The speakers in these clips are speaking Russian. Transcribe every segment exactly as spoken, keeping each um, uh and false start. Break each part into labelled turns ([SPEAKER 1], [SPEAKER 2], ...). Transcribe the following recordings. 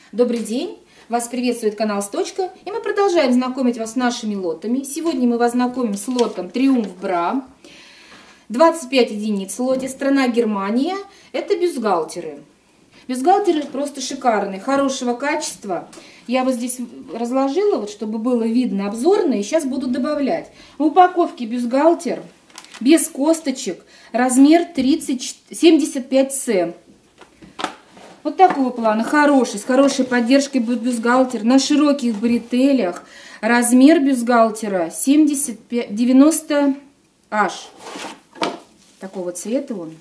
[SPEAKER 1] Добрый день! Вас приветствует канал Сточка, и мы продолжаем знакомить вас с нашими лотами. Сегодня мы вас знакомим с лотом Триумф Бра. двадцать пять единиц в лоте, страна Германия. Это бюстгальтеры. Бюстгальтеры просто шикарные, хорошего качества. Я вот здесь разложила, вот, чтобы было видно обзорно, и сейчас буду добавлять. В упаковке бюстгальтер без косточек, размер тридцать, семьдесят пять эс. Вот такого плана, хороший, с хорошей поддержкой бюстгальтер, на широких бретелях. Размер бюстгальтера семьдесят пять, девяносто аш. Такого цвета он.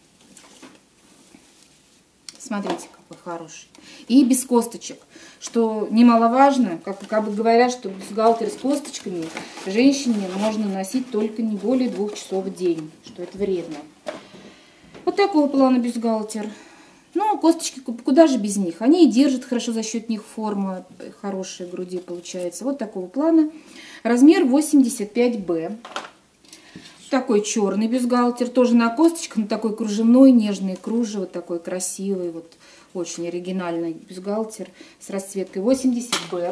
[SPEAKER 1] Смотрите, какой хороший. И без косточек, что немаловажно, как, как бы говорят, что бюстгальтер с косточками женщине можно носить только не более двух часов в день, что это вредно. Вот такого плана бюстгальтер. Ну, косточки, куда же без них? Они и держат хорошо, за счет них форма хорошая груди получается. Вот такого плана. Размер восемьдесят пять бэ. Такой черный бюстгальтер, тоже на косточках, но такой кружевной, нежный кружево, такой красивый, вот очень оригинальный бюстгальтер с расцветкой восемьдесят бэ.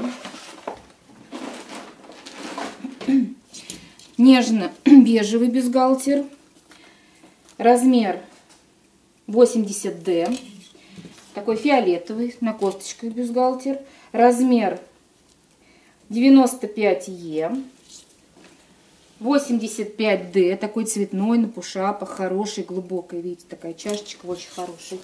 [SPEAKER 1] Нежно-бежевый бюстгальтер. Размер восемьдесят дэ. Такой фиолетовый, на косточках бюстгальтер. Размер девяносто пять е. восемьдесят пять дэ. Такой цветной, на пушапах, хороший, глубокий. Видите, такая чашечка, очень хороший.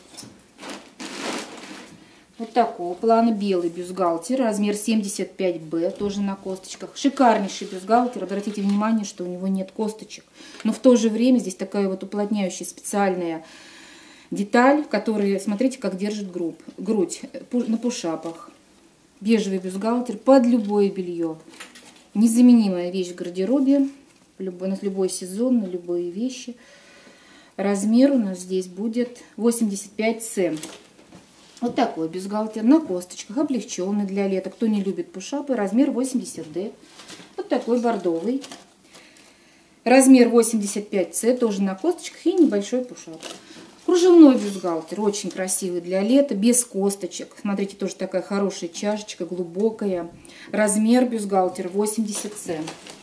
[SPEAKER 1] Вот такого плана белый бюстгальтер. Размер семьдесят пять бэ, тоже на косточках. Шикарнейший бюстгальтер. Обратите внимание, что у него нет косточек. Но в то же время здесь такая вот уплотняющая специальная деталь, которая, смотрите, как держит грудь, грудь на пушапах. Бежевый бюстгальтер под любое белье. Незаменимая вещь в гардеробе. На любой сезон, на любые вещи. Размер у нас здесь будет восемьдесят пять эс. Вот такой бюстгальтер на косточках, облегченный для лета. Кто не любит пушапы, размер восемьдесят дэ. Вот такой бордовый. Размер восемьдесят пять эс, тоже на косточках и небольшой пушап. Кружевной бюстгальтер, очень красивый для лета, без косточек. Смотрите, тоже такая хорошая чашечка, глубокая. Размер бюстгальтер восемьдесят эс.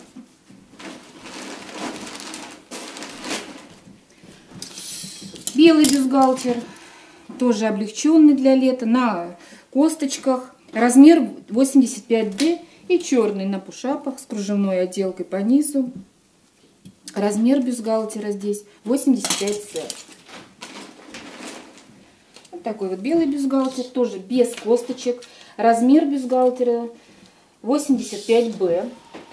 [SPEAKER 1] Белый бюстгальтер, тоже облегченный для лета, на косточках. Размер восемьдесят пять дэ и черный на пушапах с кружевной отделкой по низу. Размер бюстгальтера здесь восемьдесят пять эс. Такой вот белый бюстгальтер, тоже без косточек. Размер бюстгальтера восемьдесят пять бэ.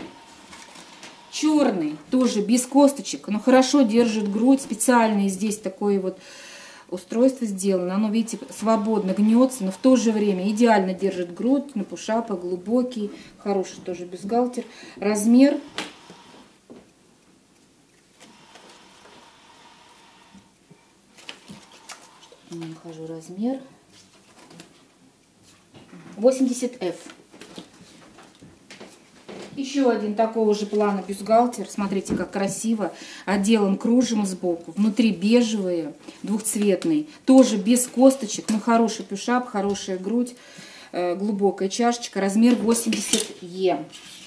[SPEAKER 1] Черный, тоже без косточек, но хорошо держит грудь. Специально здесь такое вот устройство сделано. Оно, видите, свободно гнется, но в то же время идеально держит грудь на пушапах, глубокий. Хороший тоже бюстгальтер. Размер не нахожу размер. восемьдесят эф. Еще один такого же плана бюстгальтер. Смотрите, как красиво. Отделан кружевом сбоку. Внутри бежевый, двухцветный. Тоже без косточек. Но хороший пушап, хорошая грудь. Э, глубокая чашечка. Размер восемьдесят е.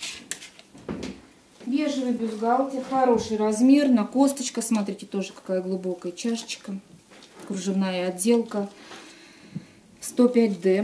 [SPEAKER 1] Бежевый бюстгальтер. Хороший размер. На косточках. Смотрите, тоже какая глубокая чашечка. Кружевная отделка. сто пять дэ.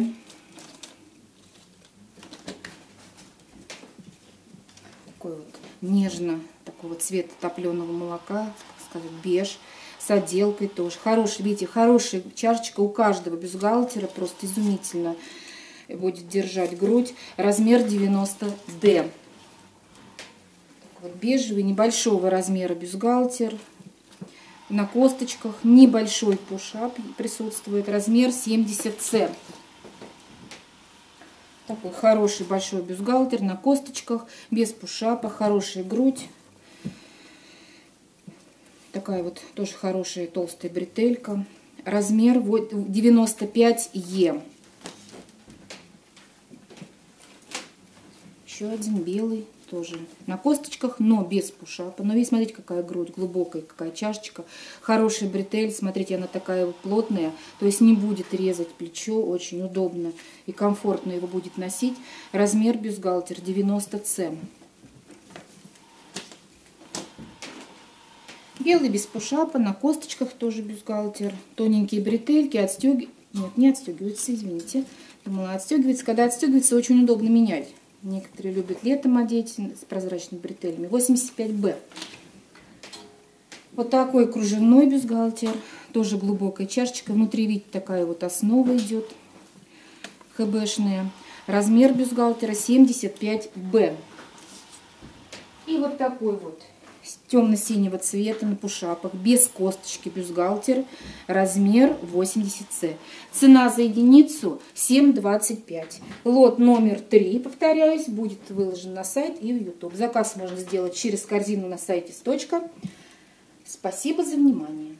[SPEAKER 1] Такой вот нежно, такого цвета топленого молока, так сказать, беж, с отделкой тоже. Хороший, видите, хорошая чашечка у каждого бюстгальтера, просто изумительно будет держать грудь. Размер девяносто дэ. Вот бежевый, небольшого размера бюстгальтер. На косточках небольшой пушап присутствует. Размер семьдесят эс. Такой хороший большой бюстгальтер на косточках, без пушапа, хорошая грудь. Такая вот тоже хорошая толстая бретелька. Размер девяносто пять е. Еще один белый тоже на косточках, но без пушапа. Но видите, смотрите, какая грудь глубокая, какая чашечка. Хороший бретель, смотрите, она такая плотная, то есть не будет резать плечо, очень удобно и комфортно его будет носить. Размер бюстгальтер девяносто цэ. Белый без пушапа, на косточках тоже бюстгальтер. Тоненькие бретельки, отстегиваются. Нет, не отстегиваются, извините. Думала, отстегивается. Когда отстегивается, очень удобно менять. Некоторые любят летом одеть с прозрачными бретелями. восемьдесят пять бэ. Вот такой кружевной бюстгальтер. Тоже глубокая чашечка. Внутри, видите, такая вот основа идет. ХБшная. Размер бюстгальтера семьдесят пять бэ. И вот такой вот темно-синего цвета на пушапах, без косточки бюстгальтер, размер восемьдесят цэ. Цена за единицу семь двадцать пять. Лот номер три, повторяюсь, будет выложен на сайт и в ютуб. Заказ можно сделать через корзину на сайте Сточка. Спасибо за внимание.